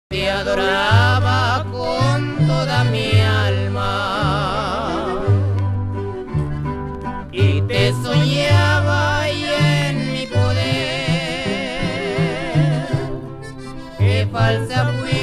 Te adoraba con toda mi alma y te soñaba y en mi poder. Qué falsa fui.